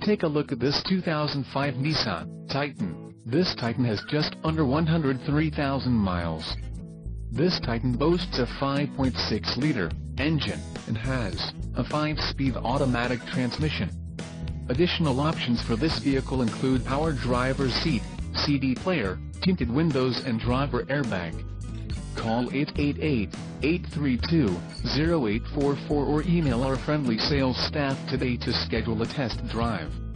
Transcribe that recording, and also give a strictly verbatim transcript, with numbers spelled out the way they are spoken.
take a look at this two thousand five Nissan Titan. This Titan has just under one hundred three thousand miles. This Titan boasts a five point six liter engine, and has a five speed automatic transmission. Additional options for this vehicle include power driver's seat, C D player, tinted windows and driver airbag. Call eight eight eight, eight three two, zero eight four four or email our friendly sales staff today to schedule a test drive.